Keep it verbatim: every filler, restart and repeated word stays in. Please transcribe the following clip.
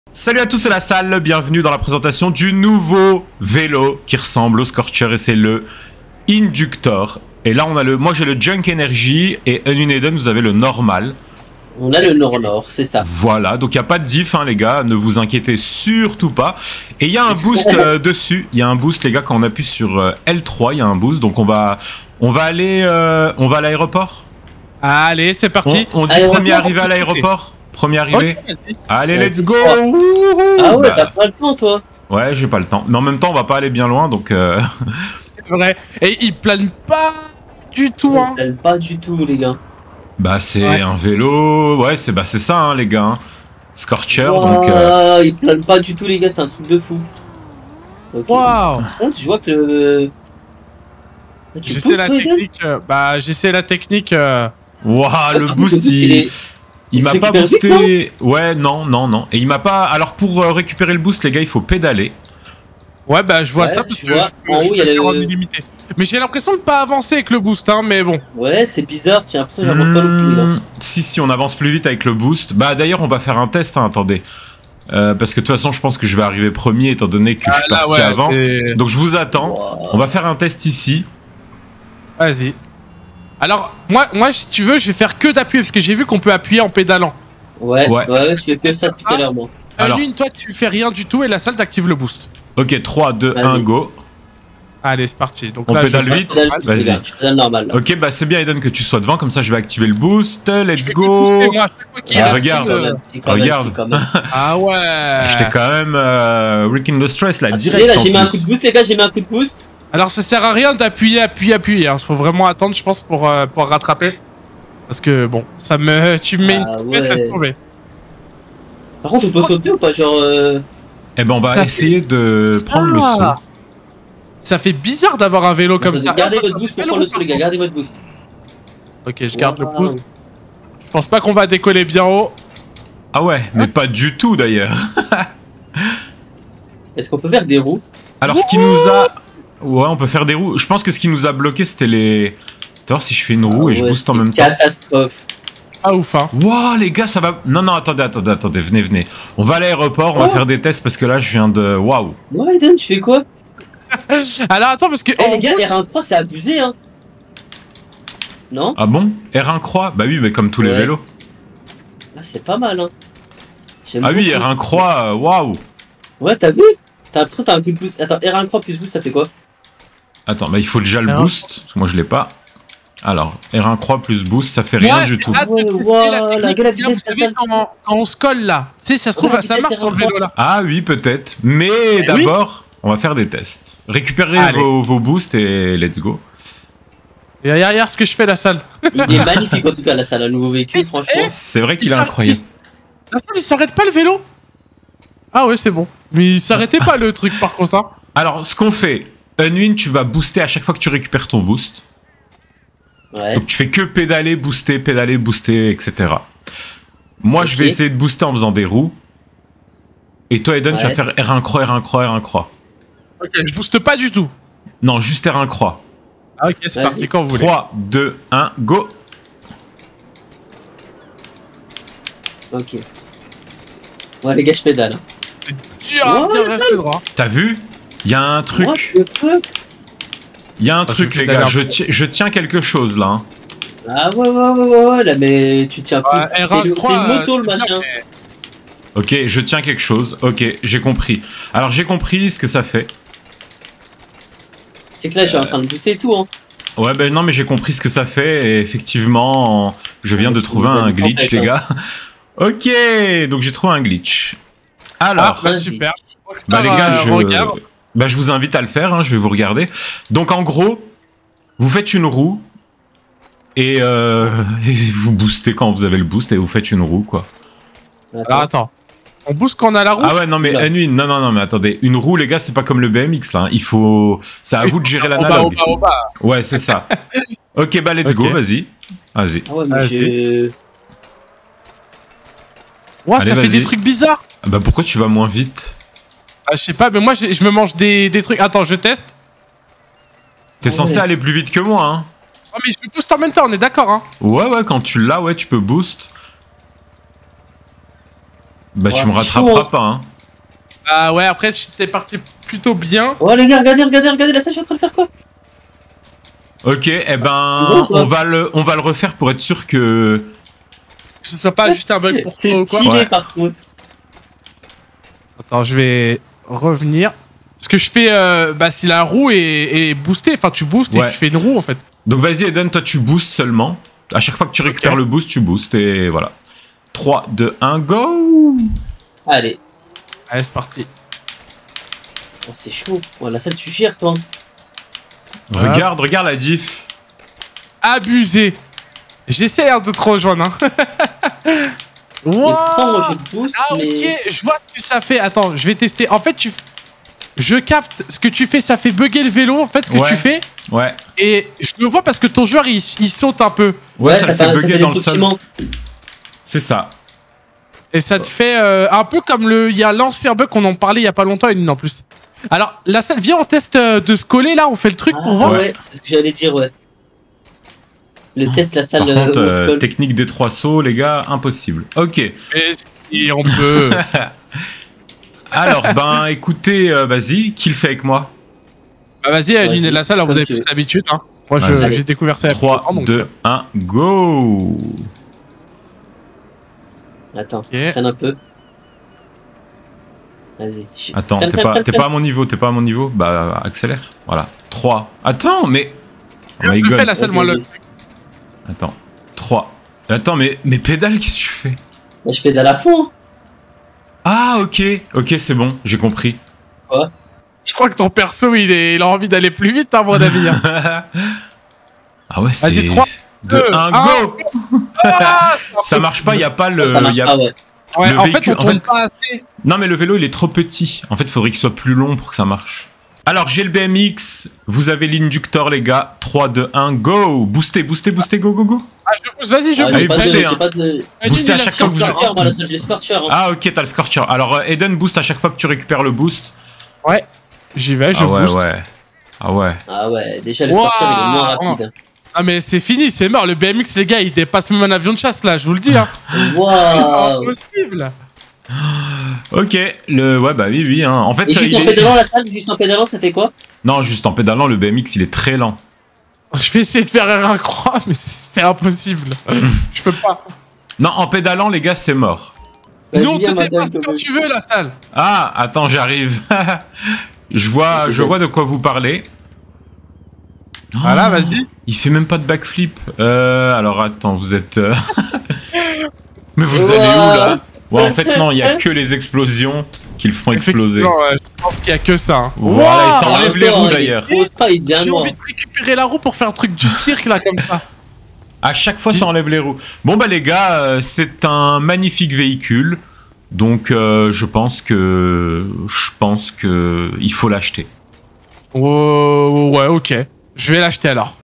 Salut à tous, c'est la salle, bienvenue dans la présentation du nouveau vélo qui ressemble au Scorcher et c'est le Inductor. Et là on a le, moi j'ai le Junk Energy et Ununeden vous avez le normal. On a le Nord-Nord, c'est ça. Voilà, donc il n'y a pas de diff hein les gars, ne vous inquiétez surtout pas. Et il y a un boost euh, dessus, il y a un boost les gars quand on appuie sur euh, L trois, il y a un boost. Donc on va, on va aller, euh, on va à l'aéroport. Allez, c'est parti. On, on dit premier arrivé à l'aéroport. Premier arrivé. Okay, Allez, let's go. Ah ouais, bah, t'as pas le temps, toi. Ouais, j'ai pas le temps. Mais en même temps, on va pas aller bien loin, donc... Euh... C'est vrai. Et il plane pas du tout, hein. Il plane pas du tout, les gars. Bah, c'est ouais. un vélo... Ouais, c'est bah, ça, hein, les gars. Hein. Scorcher, wow, donc... Euh... Il plane pas du tout, les gars, c'est un truc de fou. Okay. Waouh. Par contre, je vois que le... J'essaie la technique... Euh, bah, j'essaie la technique... Euh... Waouh, le boost, il... il... Est... Il m'a pas boosté. Vite, ouais, non, non, non. Et il m'a pas. Alors pour euh, récupérer le boost, les gars, il faut pédaler. Ouais, bah je vois ouais, ça parce que vois, je, en haut, il y a le... illimité. Mais j'ai l'impression de pas avancer avec le boost, hein, mais bon. Ouais, c'est bizarre. J'ai l'impression que j'avance mmh... pas non plus. Là. Si, si, on avance plus vite avec le boost. Bah d'ailleurs, on va faire un test. Hein, attendez. Euh, parce que de toute façon, je pense que je vais arriver premier étant donné que ah, je suis parti ouais, avant. Donc je vous attends. Wow. On va faire un test ici. Vas-y. Alors, moi, moi, si tu veux, je vais faire que d'appuyer parce que j'ai vu qu'on peut appuyer en pédalant. Ouais, ouais, ouais, je fais que ça tout à l'heure, moi. Alors, Lune, toi, tu fais rien du tout et la salle t'active le boost. Ok, trois, deux, un, go. Allez, c'est parti. Donc on là, pédale vite. Vas-y. Je pédale normal. Là. Ok, bah c'est bien, Eden, que tu sois devant, comme ça je vais activer le boost. Let's go. Moi, ah, regarde, euh... regarde. Même, même. Ah ouais. J'étais quand même euh, Rick in the Stress là, ah, direct. Là, j'ai mis un coup de boost, les gars, j'ai mis un coup de boost. Alors, ça sert à rien d'appuyer, appuyer, appuyer. Hein. Faut vraiment attendre, je pense, pour, euh, pour rattraper. Parce que bon, ça me. Tu me mets ah, une ouais. laisse tomber. Par contre, on peut sauter ou pas, genre. Euh... Eh ben, on va ça essayer fait... de prendre ah. le saut. Ça fait bizarre d'avoir un vélo comme ça. Gardez votre boost pour prendre le saut, les gars, gardez votre boost. Ok, je garde wow. le boost. Je pense pas qu'on va décoller bien haut. Ah ouais, mais pas du tout d'ailleurs. Est-ce qu'on peut faire des roues? Alors, ce qui nous a. Ouais, on peut faire des roues. Je pense que ce qui nous a bloqué, c'était les. Tu vois, si je fais une roue ah, et je ouais, booste en même temps. Catastrophe. Ah ouf hein. Wow les gars, ça va. Non non, attendez, attendez, attendez, venez, venez. On va à l'aéroport, on oh. va faire des tests parce que là, je viens de. Waouh. Ouais, Eden, tu fais quoi? Alors attends parce que. Eh oh, les gars, R un trois, c'est abusé hein. Non? Ah bon? R un croix? Bah oui, mais comme tous ouais. les vélos. Ah, c'est pas mal hein. Ah oui, R un croix, waouh. Ouais, t'as vu? T'as l'impression que t'as un coup de boost. Attends, R un croix plus boost, ça fait quoi? Attends, bah il faut déjà le boost, parce que moi je l'ai pas. Alors, R un croix plus boost, ça fait rien ouais, du tout. Ah, ouais, wow, la la la vitesse, vous savez, quand, on, quand on se colle là, tu sais, ça se trouve, ouais, ça marche sur le vélo là. Ah oui, peut-être. Mais eh d'abord, oui. on va faire des tests. Récupérez vos, vos boosts et let's go. Et regarde ce que je fais la salle. Il est magnifique en tout cas la salle, un nouveau véhicule, franchement. C'est vrai qu'il est incroyable. La salle, il s'arrête pas le vélo? Ah ouais, c'est bon. Mais il s'arrêtait pas le truc par contre. Hein. Alors, ce qu'on fait, Unwin, tu vas booster à chaque fois que tu récupères ton boost. Ouais. Donc tu fais que pédaler, booster, pédaler, booster, et cetera. Moi, okay. je vais essayer de booster en faisant des roues. Et toi, Eden, ouais. tu vas faire R un croix, R un croix, R un croix. Ok, je booste pas du tout. Non, juste R un croix. Ah ok, c'est parti quand vous voulez. trois, deux, un, go. Ok. Ouais les gars, je pédale. Tu as bien resté droit. T'as vu? Il y a un truc. Il y a un ah, truc les gars, je, ti je tiens quelque chose là. Hein. Ah ouais ouais ouais ouais ouais là mais tu tiens plus. Ouais, c'est une moto le machin. Mais... Ok, je tiens quelque chose. Ok, j'ai compris. Alors j'ai compris ce que ça fait. C'est que là je suis en train de booster tout hein. Ouais ben non mais j'ai compris ce que ça fait et effectivement je viens de trouver un glitch les gars. Ok, donc j'ai trouvé un glitch. Alors, ah, bah, super. Bah les gars, je... Regarde. Bah, je vous invite à le faire, hein, je vais vous regarder. Donc en gros, vous faites une roue et, euh, et vous boostez quand vous avez le boost et vous faites une roue quoi. Attends, Alors, attends. On booste quand on a la roue? Ah ouais non mais Unwin, non non non mais attendez, une roue les gars c'est pas comme le B M X là, hein. Il faut, c'est à vous de gérer l'analogue. Ouais c'est ça. Ok bah let's okay. go, vas-y, vas-y. Ah ouais mais j'ai... Ouais ça fait des trucs bizarres. Ah bah pourquoi tu vas moins vite? Ah, je sais pas, mais moi je me mange des, des trucs. Attends, je teste. T'es ouais. censé aller plus vite que moi, hein. Oh, mais je booste en même temps, on est d'accord, hein. Ouais, ouais, quand tu l'as, ouais, tu peux boost. Bah Oh, tu me c'est rattraperas chaud, hein. pas, hein. Ah ouais, après, t'es parti plutôt bien. Oh les gars, regardez, regardez, regardez, la salle, je suis en train de faire quoi? Ok, eh ben, Bon, quoi. on va, le, on va le refaire pour être sûr que... Que ce soit pas juste un bug pour C'est toi ou quoi. stylé Ouais. par contre. Attends, je vais revenir. Ce que je fais, euh, bah, si la roue est, est boostée, enfin, tu boostes Ouais. et tu fais une roue en fait. Donc vas-y Eden, toi tu boostes seulement. À chaque fois que tu récupères Ok. le boost, tu boostes et voilà. trois, deux, un, go! Allez. Allez, c'est parti. Oh, c'est chaud. Oh, la salle, tu gères toi. Regarde, regarde la diff. Abusé. J'essaie hein, de te rejoindre. Hein. Et Wow. pourtant, moi je booste, Ah mais. ok, je vois ce que ça fait. Attends, je vais tester. En fait, tu... je capte ce que tu fais, ça fait bugger le vélo, en fait, ce que Ouais. tu fais. Ouais. Et je le vois parce que ton joueur, il, il saute un peu. Ouais, ça, le fait ça bugger fait dans des le sol. sautillements. C'est ça. Et ça te fait euh, un peu comme le... Il y a l'ancien bug qu'on en parlait il y a pas longtemps, Eline, en plus. Alors, la salle, viens, on teste euh, de se coller, là, on fait le truc Ah, pour voir. ouais, c'est ce que j'allais dire, ouais. Le test, la salle. Par contre, euh, euh, Moscol. technique des trois sauts, les gars, impossible. Ok. Et si on peut... Alors, ben écoutez, euh, vas-y, qui le fait avec moi? Bah vas-y, Eline Vas-y, et la salle, hein, vous comme avez tu plus veux. l'habitude. Hein. Moi, je- Vas-y. j'ai découvert ça il y a trois, pas longtemps, donc, deux, un, go! Attends, Ok. freine un peu. Vas-y. Je- Attends, freine, t'es freine, pas, freine, t'es freine. pas à mon niveau, t'es pas à mon niveau? Bah, accélère. Voilà. trois. Attends, mais... Oh my Je fais god. la salle, Vas-y, moi, le... vas-y. Attends. trois. Attends, mais, mais pédale, qu'est-ce que tu fais? Bah, je pédale à fond. Hein. Ah, ok. Ok, c'est bon, j'ai compris. Je crois que ton perso, il, est... il a envie d'aller plus vite, hein, mon avis. Hein. Ah ouais, c'est... Vas-y, trois, deux, deux, un, un. go! Ah, c'est Ça marche pas, il y a pas le... Ça marche y a- pas, ouais. Ouais, le en véhicule- fait, on en tourne fait- pas assez. Non, mais le vélo, il est trop petit. En fait, il faudrait qu'il soit plus long pour que ça marche. Alors, j'ai le B M X. Vous avez l'inducteur, les gars. trois, deux, un, go! Boostez, boostez, boostez, go, go, go! Ah, je pousse, vas-y, je Ah, pousse. j'ai pas de. boostez, J'ai hein. pas de. Boostez à chaque fois que vous- Scorcher, moi, la salle, j'ai le Scorcher. Hein. Ah, ok, t'as le scorcher. Alors, euh, Eden boost à chaque fois que tu récupères le boost. Ouais, j'y vais, je ah ouais, booste. ouais. Ah ouais. Ah ouais, déjà le Wow. Scorcher, il est moins rapide. hein. Ah, mais c'est fini, c'est mort. Le B M X, les gars, il dépasse même un avion de chasse, là, je vous le dis. Hein. C'est Waouh! impossible. Ok, le... Ouais, bah oui, oui. Hein. En fait, Et juste il en est- pédalant la salle, juste en pédalant, ça fait quoi? Non, juste en pédalant, le B M X, il est très lent. Je vais essayer de faire un croix, mais c'est impossible. Je peux pas. Non, en pédalant, les gars, c'est mort. Vas-y, Nous, on te viens, madame, dépasse te quand veux. tu veux, la salle. Ah, attends, j'arrive. je vois, C'est je bon. vois de quoi vous parlez. Voilà, Oh, vas-y. Il fait même pas de backflip. Euh, alors attends, vous êtes... euh, Mais vous allez où, là? Ouais, en fait, non, il y a que les explosions qui le font exploser. Effectivement, ouais, je pense qu'il y a que ça. Hein. Voilà, il Wow. s'en- enlève les Encore, roues, il d'ailleurs. pose pas, il devient J'ai noir. envie de récupérer la roue pour faire un truc du cirque, là, comme ça. À chaque fois, ça enlève les roues. Bon, bah les gars, euh, c'est un magnifique véhicule. Donc, euh, je pense que... Je pense que... Il faut l'acheter. Oh, ouais, ok. Je vais l'acheter alors.